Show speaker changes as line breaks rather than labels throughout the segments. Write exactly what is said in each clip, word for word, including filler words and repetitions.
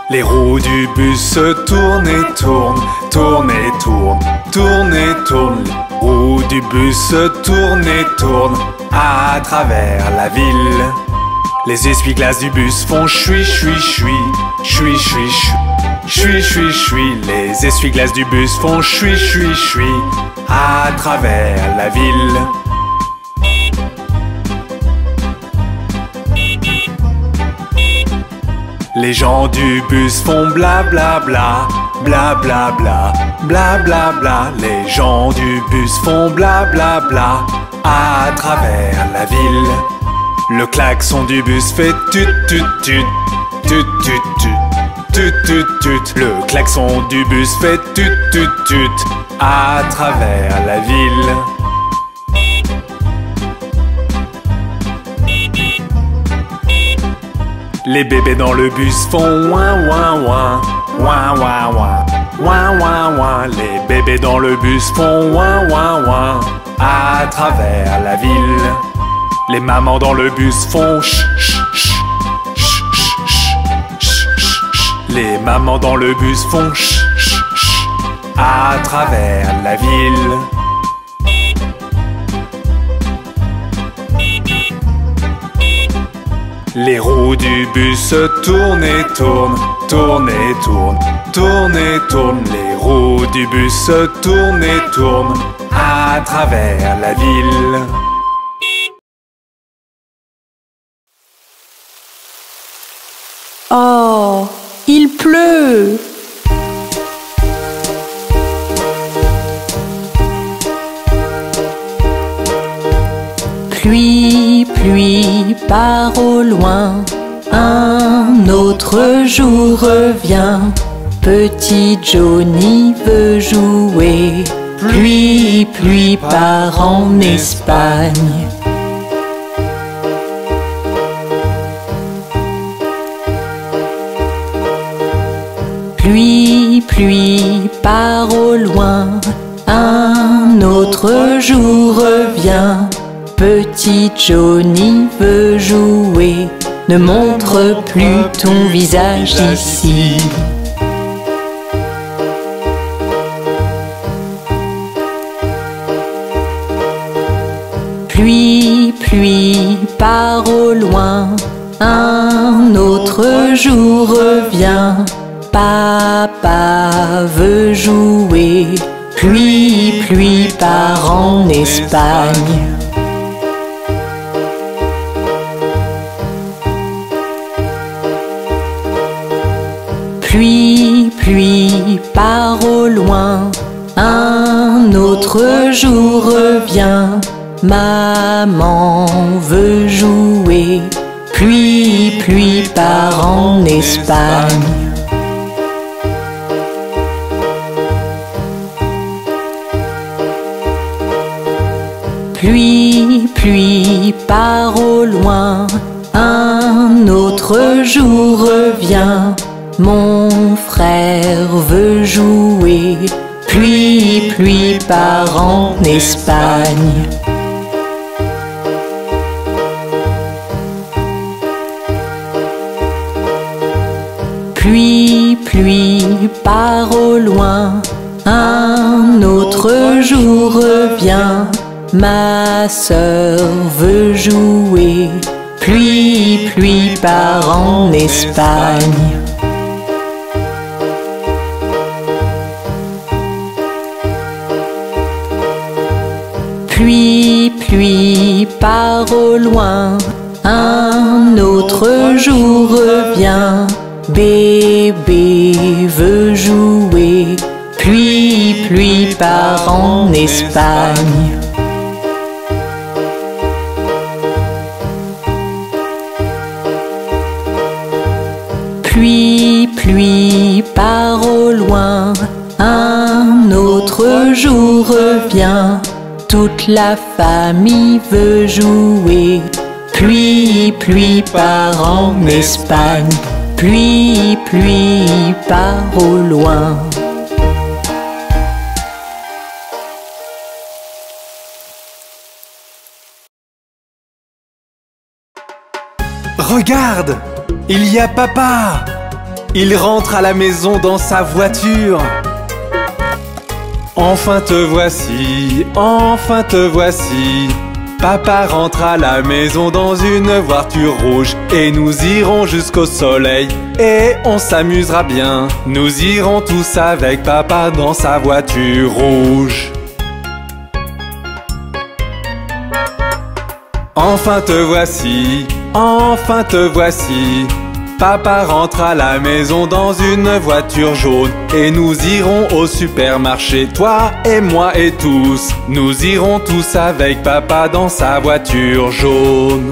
Les roues du bus se tournent et tournent, tournent et tournent, tournent et tournent. Les roues du bus se tournent et tournent à travers la ville. Les essuie-glaces du bus font chui chui chui, chui chui chui, chui chui chui. Les essuie-glaces du bus font chui chui chui à travers la ville. Les gens du bus font bla bla bla, bla bla bla, bla bla bla. Les gens du bus font bla bla bla à travers la ville. Le klaxon du bus fait tut tut tut, tut tut tut, tut tut tut. Le klaxon du bus fait tut tut tut à travers la ville. Les bébés dans le bus font ouin ouin ouin, ouin ouin ouin, ouin ouin ouin. Les bébés dans le bus font ouin ouin ouin à travers la ville. Les mamans dans le bus font ch ch ch, ch ch ch, ch ch. Les mamans dans le bus font ch ch ch à travers la ville. Les roues du bus se tournent et tournent, tournent et tournent, tournent et tournent. Les roues du bus se tournent et tournent à travers la ville.
Oh, il pleut! Pluie, pluie, part au loin, un autre jour revient. Petit Johnny veut jouer, pluie, pluie, part en Espagne. Pluie, pluie, part au loin, un autre jour revient. Petit Johnny veut jouer, ne montre plus ton visage ici. Pluie, pluie, part au loin, un autre jour revient. Papa veut jouer, pluie, pluie, part en Espagne. Pluie, pluie, part au loin, un autre jour revient. Maman veut jouer, pluie, pluie, part en Espagne. Pluie, pluie, part au loin, un autre jour revient. Mon frère veut jouer, pluie, pluie, part en Espagne. Pluie, pluie, part au loin, un autre jour revient. Ma sœur veut jouer, pluie, pluie, part en Espagne. Pluie, pluie, part au loin, un autre jour revient. Bébé veut jouer, pluie, pluie, part en Espagne. Pluie, pluie, part au loin, un autre jour revient. Toute la famille veut jouer, pluie, pluie, part en Espagne. Pluie, pluie, part au loin.
Regarde, il y a papa. Il rentre à la maison dans sa voiture. Enfin te voici, enfin te voici. Papa rentre à la maison dans une voiture rouge. Et nous irons jusqu'au soleil et on s'amusera bien. Nous irons tous avec papa dans sa voiture rouge. Enfin te voici, enfin te voici. Papa rentre à la maison dans une voiture jaune. Et nous irons au supermarché, toi et moi et tous. Nous irons tous avec papa dans sa voiture jaune.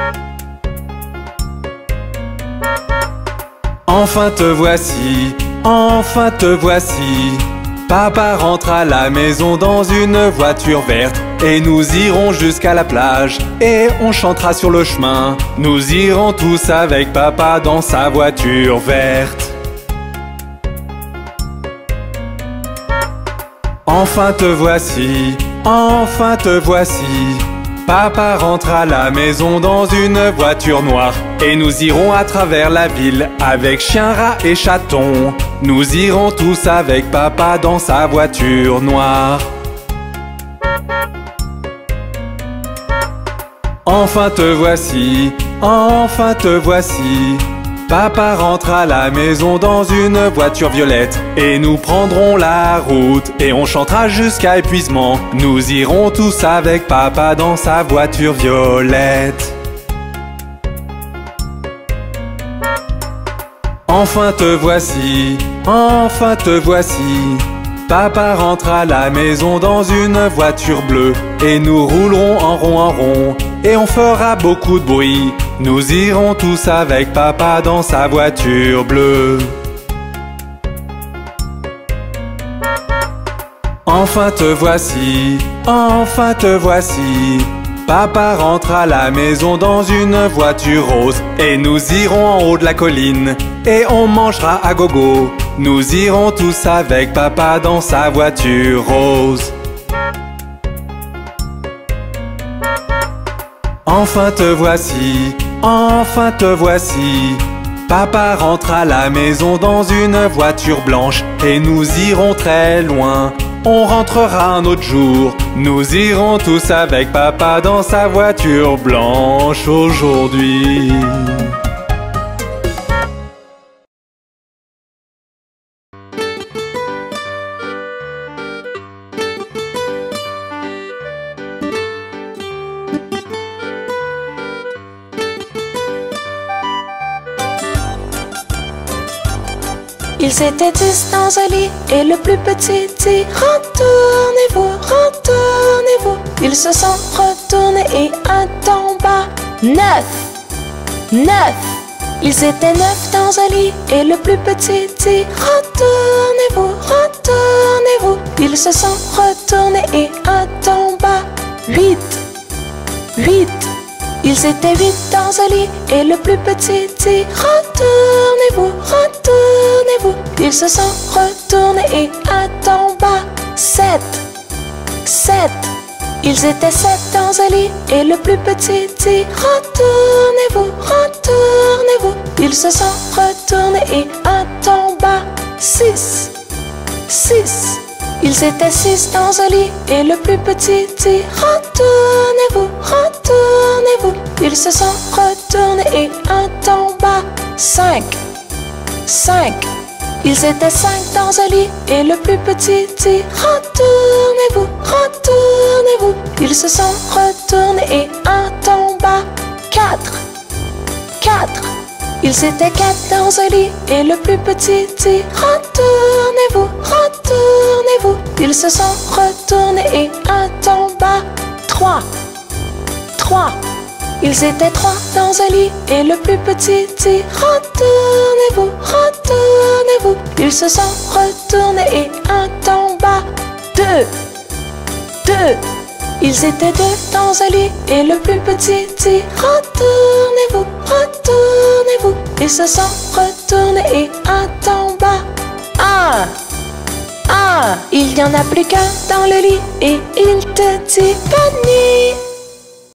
Enfin te voici, enfin te voici. Papa rentre à la maison dans une voiture verte. Et nous irons jusqu'à la plage et on chantera sur le chemin. Nous irons tous avec papa dans sa voiture verte. Enfin te voici, enfin te voici. Papa rentre à la maison dans une voiture noire. Et nous irons à travers la ville avec chien, rat et chaton. Nous irons tous avec papa dans sa voiture noire. Enfin te voici, enfin te voici. Papa rentre à la maison dans une voiture violette. Et nous prendrons la route et on chantera jusqu'à épuisement. Nous irons tous avec papa dans sa voiture violette. Enfin te voici, enfin te voici. Papa rentre à la maison dans une voiture bleue. Et nous roulerons en rond en rond et on fera beaucoup de bruit. Nous irons tous avec papa dans sa voiture bleue. Enfin te voici, enfin te voici. Papa rentre à la maison dans une voiture rose. Et nous irons en haut de la colline et on mangera à gogo. Nous irons tous avec papa dans sa voiture rose. Enfin te voici, enfin te voici. Papa rentre à la maison dans une voiture blanche. Et nous irons très loin, on rentrera un autre jour. Nous irons tous avec papa dans sa voiture blanche aujourd'hui.
Ils étaient dix dans un lit et le plus petit dit « Retournez-vous, retournez-vous ». Ils se sont retournés et un tomba. Neuf, neuf. Ils étaient neuf dans un lit et le plus petit dit « Retournez-vous, retournez-vous ». Ils se sont retournés et un tomba. Huit, huit. Ils étaient huit dans un lit et le plus petit dit « Retournez-vous, retournez-vous ». Ils se sont retournés et un tomba. Sept, sept. Ils étaient sept dans un lit et le plus petit dit « Retournez-vous, retournez-vous ». Ils se sont retournés et un tomba. Six, six. Ils étaient six dans un lit et le plus petit dit « Retournez-vous, retournez-vous ». Ils se sont retournés et un tomba. Cinq, cinq. Ils étaient cinq dans un lit et le plus petit dit « Retournez-vous, retournez-vous ». Ils se sont retournés et un tomba. Quatre, quatre. Ils étaient quatre dans un lit et le plus petit dit « Retournez-vous, retournez-vous ». Ils se sont retournés et un tomba. Trois, trois. Ils étaient trois dans un lit et le plus petit dit « Retournez-vous, retournez-vous ». Ils se sont retournés et un tomba. Deux, deux. Ils étaient deux dans un lit et le plus petit dit « Retournez-vous, retournez-vous ». Ils se sont retournés et un tomba. Un, un. Il n'y en a plus qu'un dans le lit et il te dit « Bonne nuit ».